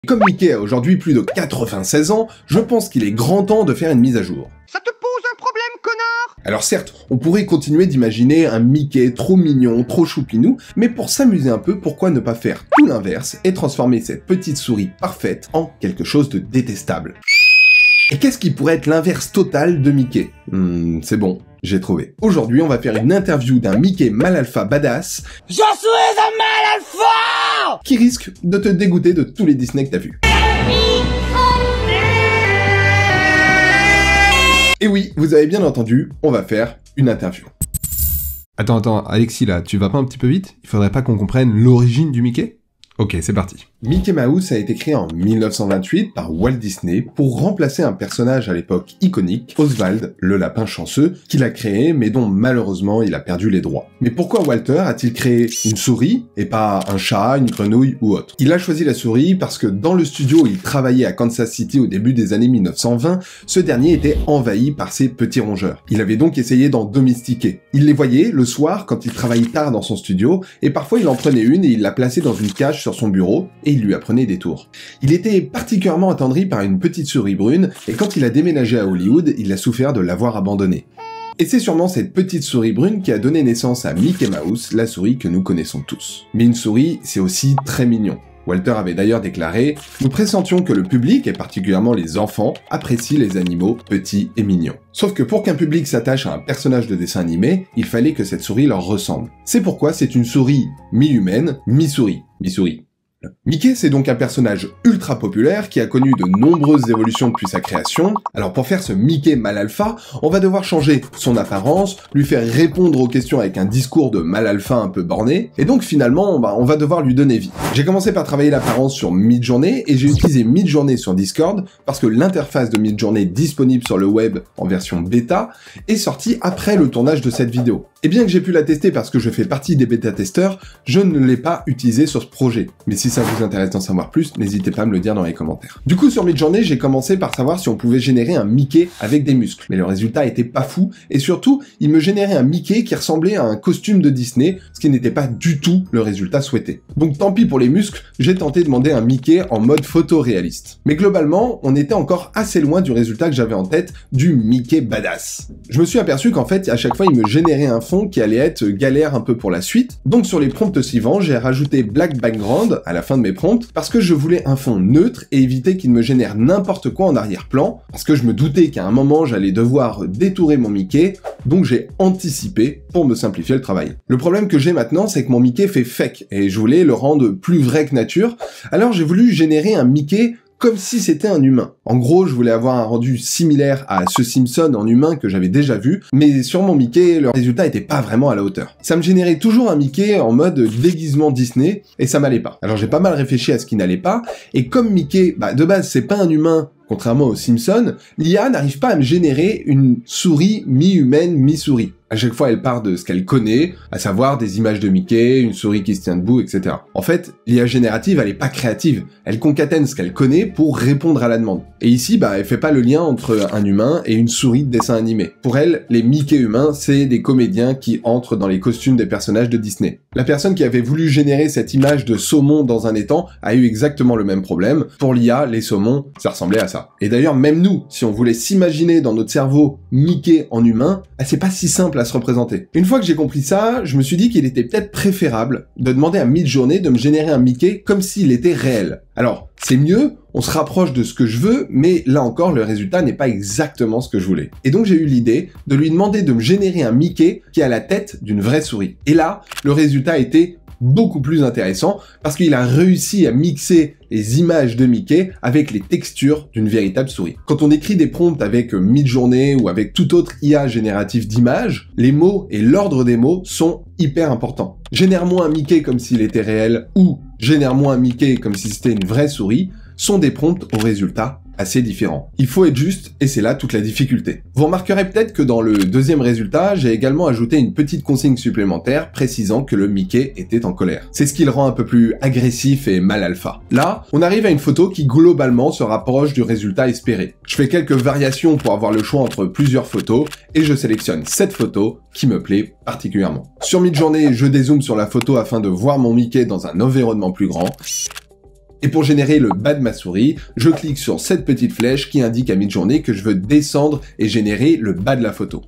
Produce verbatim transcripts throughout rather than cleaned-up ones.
Comme Mickey a aujourd'hui plus de quatre-vingt-seize ans, je pense qu'il est grand temps de faire une mise à jour. Ça te pose un problème, connard? Alors certes, on pourrait continuer d'imaginer un Mickey trop mignon, trop choupinou, mais pour s'amuser un peu, pourquoi ne pas faire tout l'inverse et transformer cette petite souris parfaite en quelque chose de détestable? Et qu'est-ce qui pourrait être l'inverse total de Mickey? Hmm, c'est bon, j'ai trouvé. Aujourd'hui, on va faire une interview d'un Mickey mal alpha badass. Je suis un mal alpha! Qui risque de te dégoûter de tous les Disney que t'as vus. Et oui, vous avez bien entendu, on va faire une interview. Attends, attends, Alexis là, tu vas pas un petit peu vite? Il faudrait pas qu'on comprenne l'origine du Mickey? Ok, c'est parti. Mickey Mouse a été créé en mille neuf cent vingt-huit par Walt Disney pour remplacer un personnage à l'époque iconique, Oswald, le lapin chanceux, qu'il a créé mais dont malheureusement il a perdu les droits. Mais pourquoi Walter a-t-il créé une souris et pas un chat, une grenouille ou autre? Il a choisi la souris parce que dans le studio où il travaillait à Kansas City au début des années mille neuf cent vingt, ce dernier était envahi par ces petits rongeurs. Il avait donc essayé d'en domestiquer. Il les voyait le soir quand il travaillait tard dans son studio et parfois il en prenait une et il la plaçait dans une cage sur son bureau et il lui apprenait des tours. Il était particulièrement attendri par une petite souris brune et quand il a déménagé à Hollywood, il a souffert de l'avoir abandonnée. Et c'est sûrement cette petite souris brune qui a donné naissance à Mickey Mouse, la souris que nous connaissons tous. Mais une souris, c'est aussi très mignon. Walter avait d'ailleurs déclaré « Nous pressentions que le public, et particulièrement les enfants, apprécient les animaux petits et mignons. » Sauf que pour qu'un public s'attache à un personnage de dessin animé, il fallait que cette souris leur ressemble. C'est pourquoi c'est une souris mi-humaine, mi-souris. Mi-souris. Mickey, c'est donc un personnage ultra populaire qui a connu de nombreuses évolutions depuis sa création. Alors pour faire ce Mickey mal alpha, on va devoir changer son apparence, lui faire répondre aux questions avec un discours de mal alpha un peu borné, et donc finalement, bah, on va devoir lui donner vie. J'ai commencé par travailler l'apparence sur Midjourney, et j'ai utilisé Midjourney sur Discord, parce que l'interface de Midjourney disponible sur le web en version bêta est sortie après le tournage de cette vidéo. Et bien que j'ai pu la tester parce que je fais partie des bêta-testeurs, je ne l'ai pas utilisée sur ce projet. Mais si ça vous intéresse d'en savoir plus, n'hésitez pas à me le dire dans les commentaires. Du coup, sur Midjourney, j'ai commencé par savoir si on pouvait générer un Mickey avec des muscles. Mais le résultat était pas fou, et surtout, il me générait un Mickey qui ressemblait à un costume de Disney, ce qui n'était pas du tout le résultat souhaité. Donc tant pis pour les muscles, j'ai tenté de demander un Mickey en mode photoréaliste. Mais globalement, on était encore assez loin du résultat que j'avais en tête, du Mickey badass. Je me suis aperçu qu'en fait, à chaque fois, il me générait un fond qui allait être galère un peu pour la suite. Donc sur les prompts suivants, j'ai rajouté Black Background à la fin de mes prompts parce que je voulais un fond neutre et éviter qu'il me génère n'importe quoi en arrière-plan, parce que je me doutais qu'à un moment j'allais devoir détourer mon Mickey, donc j'ai anticipé pour me simplifier le travail. Le problème que j'ai maintenant, c'est que mon Mickey fait fake et je voulais le rendre plus vrai que nature, alors j'ai voulu générer un Mickey comme si c'était un humain. En gros, je voulais avoir un rendu similaire à ce Simpson en humain que j'avais déjà vu, mais sur mon Mickey, le résultat était pas vraiment à la hauteur. Ça me générait toujours un Mickey en mode déguisement Disney, et ça m'allait pas. Alors j'ai pas mal réfléchi à ce qui n'allait pas, et comme Mickey, bah de base c'est pas un humain, contrairement aux Simpsons, l'I A n'arrive pas à me générer une souris mi-humaine, mi-souris. À chaque fois, elle part de ce qu'elle connaît, à savoir des images de Mickey, une souris qui se tient debout, et cetera. En fait, l'I A générative, elle est pas créative. Elle concatène ce qu'elle connaît pour répondre à la demande. Et ici, bah, elle fait pas le lien entre un humain et une souris de dessin animé. Pour elle, les Mickey humains, c'est des comédiens qui entrent dans les costumes des personnages de Disney. La personne qui avait voulu générer cette image de saumon dans un étang a eu exactement le même problème. Pour l'I A, les saumons, ça ressemblait à ça. Et d'ailleurs, même nous, si on voulait s'imaginer dans notre cerveau Mickey en humain, bah, c'est pas si simple à se représenter. Une fois que j'ai compris ça, je me suis dit qu'il était peut-être préférable de demander à Midjourney de me générer un Mickey comme s'il était réel. Alors, c'est mieux, on se rapproche de ce que je veux, mais là encore, le résultat n'est pas exactement ce que je voulais. Et donc j'ai eu l'idée de lui demander de me générer un Mickey qui a la tête d'une vraie souris. Et là, le résultat était beaucoup plus intéressant parce qu'il a réussi à mixer les images de Mickey avec les textures d'une véritable souris. Quand on écrit des prompts avec Midjourney ou avec toute autre I A générative d'images, les mots et l'ordre des mots sont hyper importants. Génère-moi un Mickey comme s'il était réel ou génère-moi un Mickey comme si c'était une vraie souris sont des prompts aux résultats assez différents. Il faut être juste, et c'est là toute la difficulté. Vous remarquerez peut-être que dans le deuxième résultat, j'ai également ajouté une petite consigne supplémentaire précisant que le Mickey était en colère. C'est ce qui le rend un peu plus agressif et mal alpha. Là, on arrive à une photo qui globalement se rapproche du résultat espéré. Je fais quelques variations pour avoir le choix entre plusieurs photos, et je sélectionne cette photo qui me plaît particulièrement. Sur Midjourney, je dézoome sur la photo afin de voir mon Mickey dans un environnement plus grand. Et pour générer le bas de ma souris, je clique sur cette petite flèche qui indique à Midjourney que je veux descendre et générer le bas de la photo.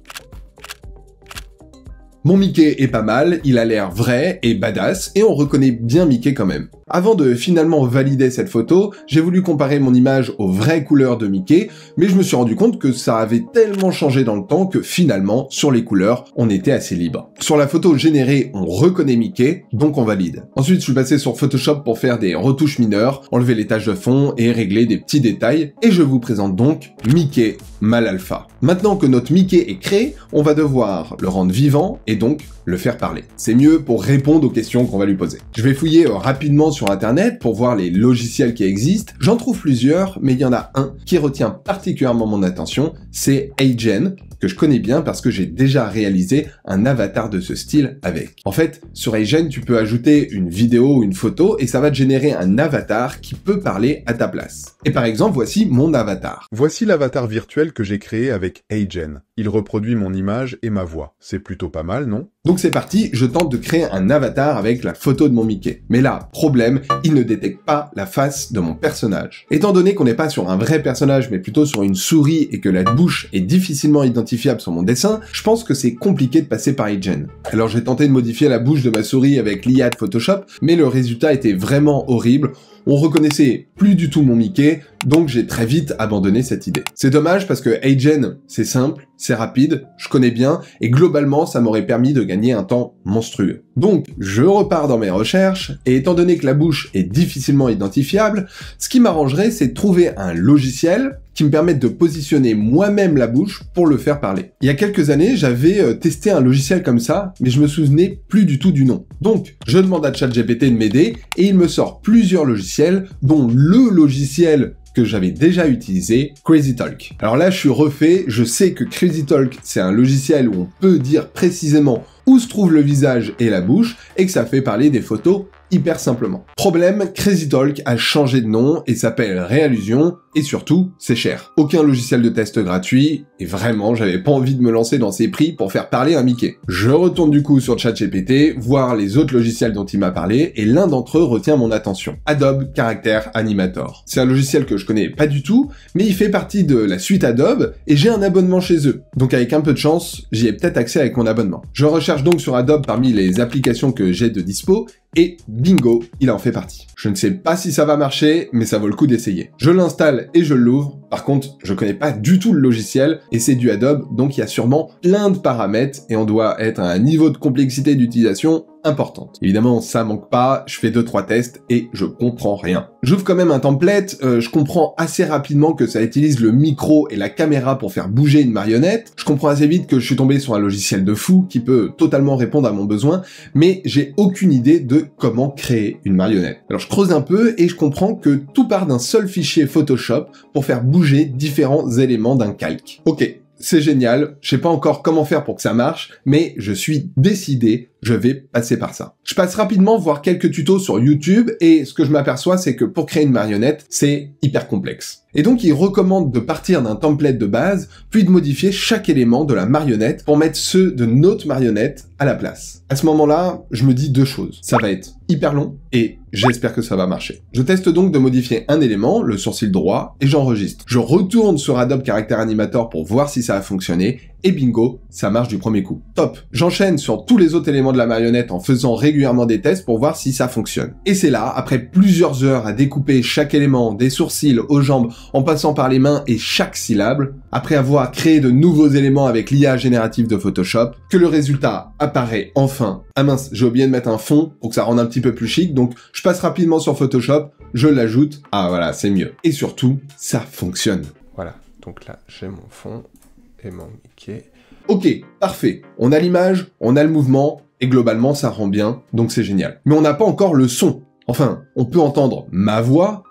Mon Mickey est pas mal, il a l'air vrai et badass, et on reconnaît bien Mickey quand même. Avant de finalement valider cette photo, j'ai voulu comparer mon image aux vraies couleurs de Mickey, mais je me suis rendu compte que ça avait tellement changé dans le temps que finalement, sur les couleurs, on était assez libre. Sur la photo générée, on reconnaît Mickey, donc on valide. Ensuite, je suis passé sur Photoshop pour faire des retouches mineures, enlever les taches de fond et régler des petits détails, et je vous présente donc Mickey Mal Alpha. Maintenant que notre Mickey est créé, on va devoir le rendre vivant et donc le faire parler. C'est mieux pour répondre aux questions qu'on va lui poser. Je vais fouiller euh, rapidement sur internet pour voir les logiciels qui existent. J'en trouve plusieurs, mais il y en a un qui retient particulièrement mon attention, c'est HeyGen, que je connais bien parce que j'ai déjà réalisé un avatar de ce style avec. En fait, sur HeyGen, tu peux ajouter une vidéo ou une photo et ça va te générer un avatar qui peut parler à ta place. Et par exemple, voici mon avatar. Voici l'avatar virtuel que j'ai créé avec HeyGen. Il reproduit mon image et ma voix. C'est plutôt pas mal, non? Donc c'est parti, je tente de créer un avatar avec la photo de mon Mickey. Mais là, problème, il ne détecte pas la face de mon personnage. Étant donné qu'on n'est pas sur un vrai personnage, mais plutôt sur une souris et que la bouche est difficilement identifiable sur mon dessin, je pense que c'est compliqué de passer par HeyGen. Alors j'ai tenté de modifier la bouche de ma souris avec l'I A de Photoshop, mais le résultat était vraiment horrible. On reconnaissait plus du tout mon Mickey, donc j'ai très vite abandonné cette idée. C'est dommage parce que HeyGen, c'est simple, c'est rapide, je connais bien, et globalement, ça m'aurait permis de gagner un temps monstrueux. Donc, je repars dans mes recherches, et étant donné que la bouche est difficilement identifiable, ce qui m'arrangerait, c'est de trouver un logiciel qui me permette de positionner moi-même la bouche pour le faire parler. Il y a quelques années, j'avais euh, testé un logiciel comme ça, mais je me souvenais plus du tout du nom. Donc, je demande à ChatGPT de m'aider, et il me sort plusieurs logiciels, dont le logiciel que j'avais déjà utilisé, CrazyTalk. Alors là, je suis refait, je sais que CrazyTalk, c'est un logiciel où on peut dire précisément où se trouve le visage et la bouche, et que ça fait parler des photos hyper simplement. Problème, CrazyTalk a changé de nom et s'appelle Reallusion, et surtout, c'est cher. Aucun logiciel de test gratuit, et vraiment, j'avais pas envie de me lancer dans ces prix pour faire parler un Mickey. Je retourne du coup sur ChatGPT, voir les autres logiciels dont il m'a parlé, et l'un d'entre eux retient mon attention. Adobe Character Animator. C'est un logiciel que je connais pas du tout, mais il fait partie de la suite Adobe, et j'ai un abonnement chez eux. Donc avec un peu de chance, j'y ai peut-être accès avec mon abonnement. Je recherche donc sur Adobe parmi les applications que j'ai de dispo, et bingo, il en fait partie. Je ne sais pas si ça va marcher, mais ça vaut le coup d'essayer. Je l'installe et je l'ouvre. Par contre, je connais pas du tout le logiciel, et c'est du Adobe, donc il y a sûrement plein de paramètres, et on doit être à un niveau de complexité d'utilisation importante. Évidemment, ça manque pas, je fais deux trois tests, et je comprends rien. J'ouvre quand même un template, euh, je comprends assez rapidement que ça utilise le micro et la caméra pour faire bouger une marionnette. Je comprends assez vite que je suis tombé sur un logiciel de fou qui peut totalement répondre à mon besoin, mais j'ai aucune idée de comment créer une marionnette. Alors je creuse un peu et je comprends que tout part d'un seul fichier Photoshop pour faire bouger différents éléments d'un calque. Ok, c'est génial, je sais pas encore comment faire pour que ça marche, mais je suis décidé, je vais passer par ça. Je passe rapidement voir quelques tutos sur YouTube et ce que je m'aperçois, c'est que pour créer une marionnette, c'est hyper complexe. Et donc, il recommande de partir d'un template de base, puis de modifier chaque élément de la marionnette pour mettre ceux de notre marionnette à la place. À ce moment-là, je me dis deux choses. Ça va être hyper long et j'espère que ça va marcher. Je teste donc de modifier un élément, le sourcil droit, et j'enregistre. Je retourne sur Adobe Character Animator pour voir si ça a fonctionné, et bingo, ça marche du premier coup. Top! J'enchaîne sur tous les autres éléments de la marionnette en faisant régulièrement des tests pour voir si ça fonctionne. Et c'est là, après plusieurs heures à découper chaque élément, des sourcils aux jambes, en passant par les mains et chaque syllabe, après avoir créé de nouveaux éléments avec l'I A générative de Photoshop, que le résultat apparaît enfin. Ah mince, j'ai oublié de mettre un fond pour que ça rende un petit peu plus chic, donc je passe rapidement sur Photoshop, je l'ajoute, ah voilà, c'est mieux. Et surtout, ça fonctionne. Voilà, donc là, j'ai mon fond et mon Mickey. Ok, parfait. On a l'image, on a le mouvement, et globalement, ça rend bien, donc c'est génial. Mais on n'a pas encore le son. Enfin, on peut entendre ma voix,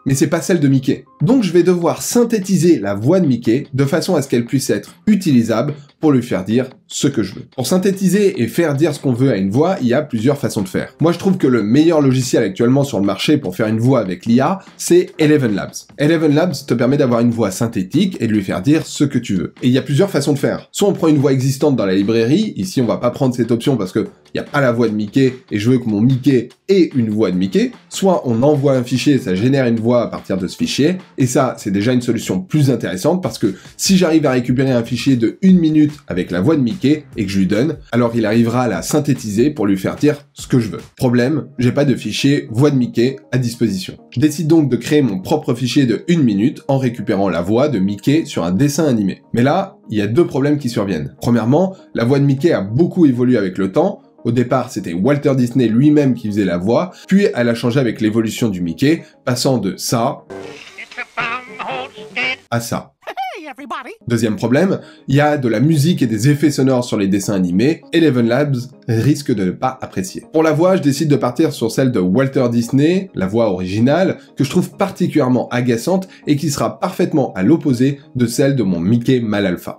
mais c'est pas celle de Mickey. Donc je vais devoir synthétiser la voix de Mickey de façon à ce qu'elle puisse être utilisable pour lui faire dire ce que je veux. Pour synthétiser et faire dire ce qu'on veut à une voix, il y a plusieurs façons de faire. Moi je trouve que le meilleur logiciel actuellement sur le marché pour faire une voix avec l'I A, c'est Eleven Labs. Eleven Labs te permet d'avoir une voix synthétique et de lui faire dire ce que tu veux. Et il y a plusieurs façons de faire. Soit on prend une voix existante dans la librairie, ici on va pas prendre cette option parce que il n'y a pas la voix de Mickey et je veux que mon Mickey ait une voix de Mickey. Soit on envoie un fichier et ça génère une voix à partir de ce fichier. Et ça, c'est déjà une solution plus intéressante parce que si j'arrive à récupérer un fichier de une minute avec la voix de Mickey et que je lui donne, alors il arrivera à la synthétiser pour lui faire dire ce que je veux. Problème, j'ai pas de fichier voix de Mickey à disposition. Je décide donc de créer mon propre fichier de une minute en récupérant la voix de Mickey sur un dessin animé. Mais là, il y a deux problèmes qui surviennent. Premièrement, la voix de Mickey a beaucoup évolué avec le temps. Au départ, c'était Walter Disney lui-même qui faisait la voix, puis elle a changé avec l'évolution du Mickey, passant de ça à ça. Deuxième problème, il y a de la musique et des effets sonores sur les dessins animés, Eleven Labs risque de ne pas apprécier. Pour la voix, je décide de partir sur celle de Walter Disney, la voix originale, que je trouve particulièrement agaçante et qui sera parfaitement à l'opposé de celle de mon Mickey mal alpha.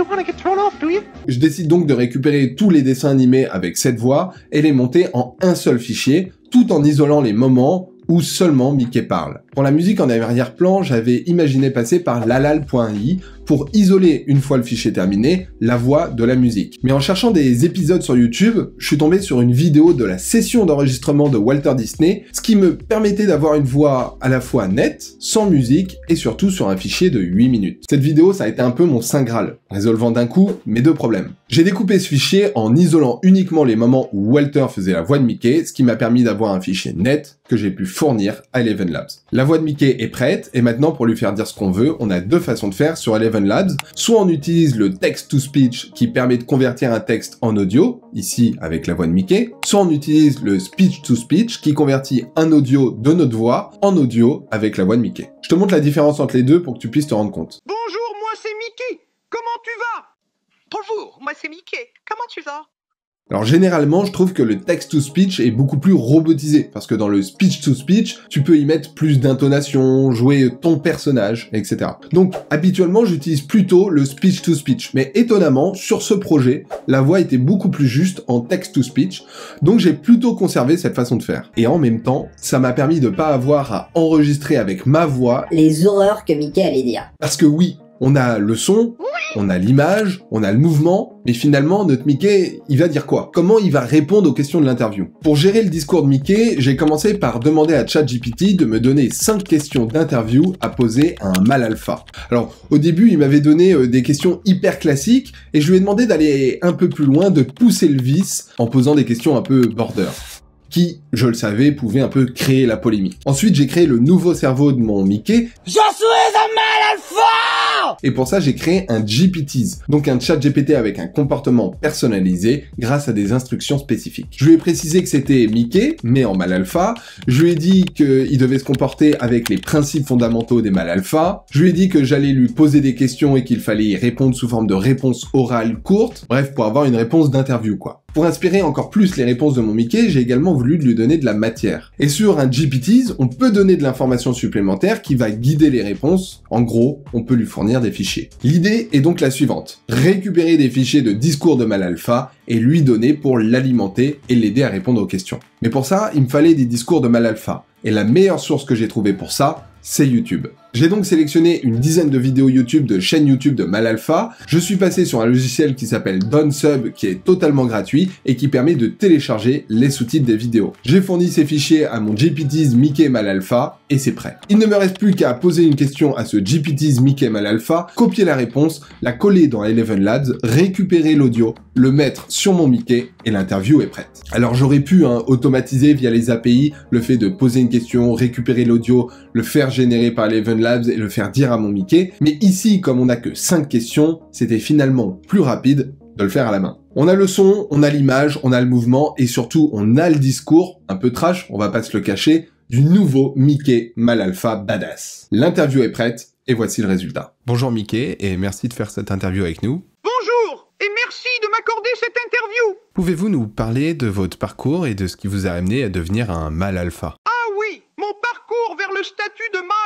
Je décide donc de récupérer tous les dessins animés avec cette voix et les monter en un seul fichier, tout en isolant les moments où seulement Mickey parle. Pour la musique en arrière-plan, j'avais imaginé passer par lalal point i pour isoler, une fois le fichier terminé, la voix de la musique. Mais en cherchant des épisodes sur YouTube, je suis tombé sur une vidéo de la session d'enregistrement de Walter Disney, ce qui me permettait d'avoir une voix à la fois nette, sans musique, et surtout sur un fichier de huit minutes. Cette vidéo, ça a été un peu mon saint graal, résolvant d'un coup mes deux problèmes. J'ai découpé ce fichier en isolant uniquement les moments où Walter faisait la voix de Mickey, ce qui m'a permis d'avoir un fichier net que j'ai pu fournir à Eleven Labs. La voix de Mickey est prête, et maintenant pour lui faire dire ce qu'on veut, on a deux façons de faire sur Eleven Labs. Soit on utilise le text-to-speech qui permet de convertir un texte en audio, ici avec la voix de Mickey, soit on utilise le speech-to-speech qui convertit un audio de notre voix en audio avec la voix de Mickey. Je te montre la différence entre les deux pour que tu puisses te rendre compte. Bonjour, moi c'est Mickey. Comment tu vas? Bonjour, moi c'est Mickey. Comment tu vas? Alors généralement, je trouve que le text-to-speech est beaucoup plus robotisé, parce que dans le speech-to-speech, tu peux y mettre plus d'intonation, jouer ton personnage, et cetera. Donc habituellement, j'utilise plutôt le speech-to-speech, mais étonnamment, sur ce projet, la voix était beaucoup plus juste en text-to-speech, donc j'ai plutôt conservé cette façon de faire. Et en même temps, ça m'a permis de pas avoir à enregistrer avec ma voix les horreurs que Mickey allait dire. Parce que oui, on a le son, on a l'image, on a le mouvement, mais finalement, notre Mickey, il va dire quoi? Comment il va répondre aux questions de l'interview? Pour gérer le discours de Mickey, j'ai commencé par demander à ChatGPT de me donner cinq questions d'interview à poser à un mal alpha. Alors, au début, il m'avait donné euh, des questions hyper classiques, et je lui ai demandé d'aller un peu plus loin, de pousser le vice, en posant des questions un peu border, qui, je le savais, pouvait un peu créer la polémique. Ensuite, j'ai créé le nouveau cerveau de mon Mickey. Je suis un mal alpha! Et pour ça, j'ai créé un G P Ts, donc un chat G P T avec un comportement personnalisé grâce à des instructions spécifiques. Je lui ai précisé que c'était Mickey, mais en mal alpha. Je lui ai dit qu'il devait se comporter avec les principes fondamentaux des mal alpha. Je lui ai dit que j'allais lui poser des questions et qu'il fallait y répondre sous forme de réponses orales courtes. Bref, pour avoir une réponse d'interview, quoi. Pour inspirer encore plus les réponses de mon Mickey, j'ai également voulu lui donner de la matière. Et sur un G P Ts, on peut donner de l'information supplémentaire qui va guider les réponses. En gros, on peut lui fournir des fichiers. L'idée est donc la suivante. Récupérer des fichiers de discours de mal alpha et lui donner pour l'alimenter et l'aider à répondre aux questions. Mais pour ça, il me fallait des discours de mal alpha. Et la meilleure source que j'ai trouvée pour ça, c'est YouTube. J'ai donc sélectionné une dizaine de vidéos YouTube de chaînes YouTube de mal alpha. Je suis passé sur un logiciel qui s'appelle DonSub qui est totalement gratuit et qui permet de télécharger les sous-titres des vidéos. J'ai fourni ces fichiers à mon G P Ts Mickey mal alpha et c'est prêt. Il ne me reste plus qu'à poser une question à ce G P Ts Mickey mal alpha, copier la réponse, la coller dans Eleven Labs, récupérer l'audio, le mettre sur mon Mickey et l'interview est prête. Alors j'aurais pu hein, automatiser via les A P I le fait de poser une question, récupérer l'audio, le faire générer par Eleven Labs et le faire dire à mon Mickey, mais ici, comme on n'a que cinq questions, c'était finalement plus rapide de le faire à la main. On a le son, on a l'image, on a le mouvement, et surtout, on a le discours, un peu trash, on va pas se le cacher, du nouveau Mickey mal alpha badass. L'interview est prête, et voici le résultat. Bonjour Mickey, et merci de faire cette interview avec nous. Bonjour, et merci de m'accorder cette interview. Pouvez-vous nous parler de votre parcours et de ce qui vous a amené à devenir un mal alpha? Ah oui, mon parcours vers le statut de mâle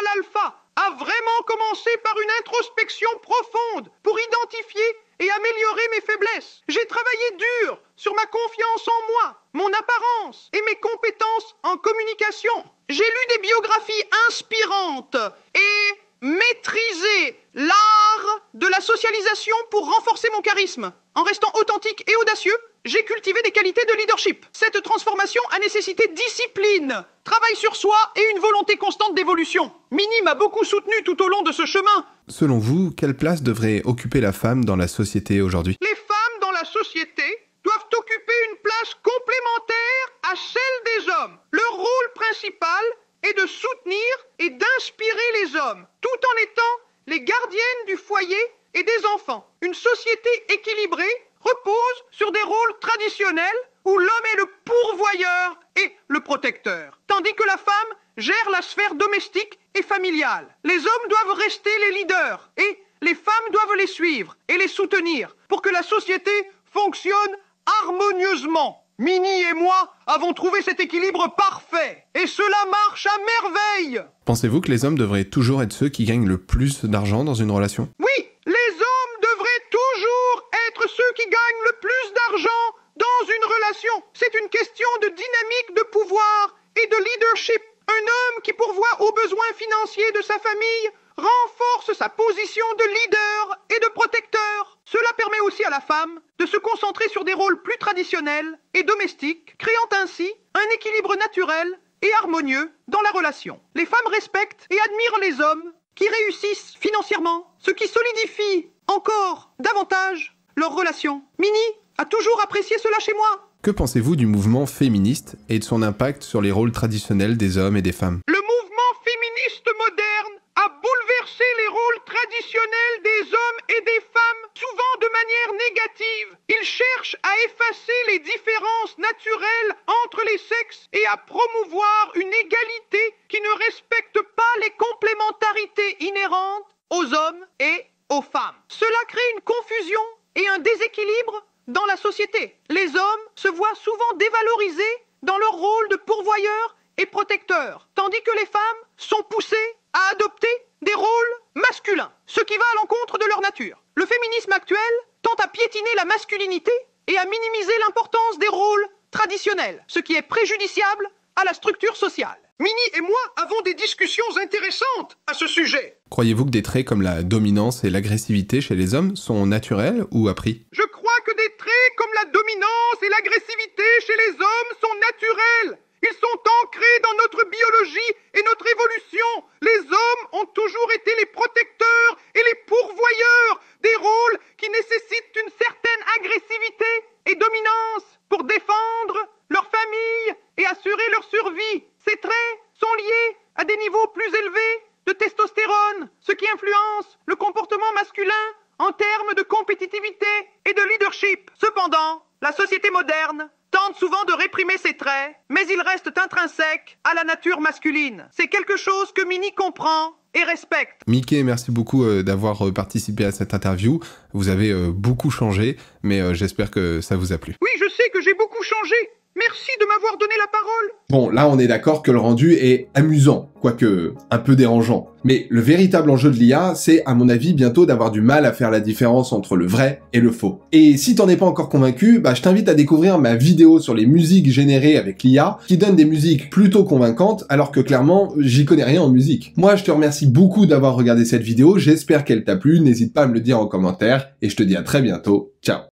profonde pour identifier et améliorer mes faiblesses. J'ai travaillé dur sur ma confiance en moi, mon apparence et mes compétences en communication. J'ai lu des biographies inspirantes et maîtrisé l'art de la socialisation pour renforcer mon charisme. En restant authentique et audacieux, j'ai cultivé des qualités de leadership. Cette transformation a nécessité discipline, travail sur soi et une volonté constante d'évolution. Mini m'a beaucoup soutenu tout au long de ce chemin. Selon vous, quelle place devrait occuper la femme dans la société aujourd'hui? Les femmes dans la société doivent occuper une place complémentaire à celle des hommes. Leur rôle principal est de soutenir et d'inspirer les hommes, tout en étant les gardiennes du foyer et des enfants. Une société équilibrée repose sur des rôles traditionnels où l'homme est le pourvoyeur et le protecteur, tandis que la femme gère la sphère domestique et familiale. Les hommes doivent rester les leaders et les femmes doivent les suivre et les soutenir pour que la société fonctionne harmonieusement. Mini et moi avons trouvé cet équilibre parfait et cela marche à merveille. Pensez-vous que les hommes devraient toujours être ceux qui gagnent le plus d'argent dans une relation? Oui, les hommes devraient toujours être ceux qui gagnent le plus d'argent dans une relation. C'est une question de dynamique de pouvoir et de leadership. Un homme qui pourvoit aux besoins financiers de sa famille renforce sa position de leader et de protecteur. Cela permet aussi à la femme de se concentrer sur des rôles plus traditionnels et domestiques, créant ainsi un équilibre naturel et harmonieux dans la relation. Les femmes respectent et admirent les hommes qui réussissent financièrement, ce qui solidifie encore davantage leur relation. Mini a toujours apprécié cela chez moi. Que pensez-vous du mouvement féministe et de son impact sur les rôles traditionnels des hommes et des femmes? Le mouvement féministe moderne a bouleversé les rôles traditionnels des hommes et des femmes, souvent de manière négative. Il cherche à effacer les différences naturelles entre les sexes et à promouvoir une égalité qui ne respecte pas les complémentarités inhérentes aux hommes et aux femmes. Cela crée une confusion et un déséquilibre dans la société. Les hommes se voient souvent dévalorisés dans leur rôle de pourvoyeur et protecteur, tandis que les femmes sont poussées à adopter des rôles masculins, ce qui va à l'encontre de leur nature. Le féminisme actuel tente à piétiner la masculinité et à minimiser l'importance des rôles traditionnels, ce qui est préjudiciable à la structure sociale. Mini et moi avons des discussions intéressantes à ce sujet. Croyez-vous que des traits comme la dominance et l'agressivité chez les hommes sont naturels ou appris? Je crois que des traits comme la dominance et l'agressivité chez les hommes sont naturels. Ils sont ancrés dans notre biologie et notre évolution. Les hommes ont toujours été les protecteurs et les pourvoyeurs des rôles qui nécessitent une certaine agressivité et dominance pour défendre leur famille et assurer leur survie. Ces traits sont liés à des niveaux plus élevés de testostérone, ce qui influence le comportement masculin en termes de compétitivité et de leadership. Cependant, la société moderne tente souvent de réprimer ces traits, mais ils restent intrinsèques à la nature masculine. C'est quelque chose que Mini comprend et respecte. Mickey, merci beaucoup euh, d'avoir euh, participé à cette interview. Vous avez euh, beaucoup changé, mais euh, j'espère que ça vous a plu. Oui, je sais que j'ai beaucoup changé. Merci de m'avoir donné la parole. Bon, là on est d'accord que le rendu est amusant, quoique un peu dérangeant. Mais le véritable enjeu de l'I A, c'est à mon avis bientôt d'avoir du mal à faire la différence entre le vrai et le faux. Et si t'en es pas encore convaincu, bah je t'invite à découvrir ma vidéo sur les musiques générées avec l'I A, qui donne des musiques plutôt convaincantes, alors que clairement, j'y connais rien en musique. Moi, je te remercie beaucoup d'avoir regardé cette vidéo, j'espère qu'elle t'a plu, n'hésite pas à me le dire en commentaire, et je te dis à très bientôt, ciao.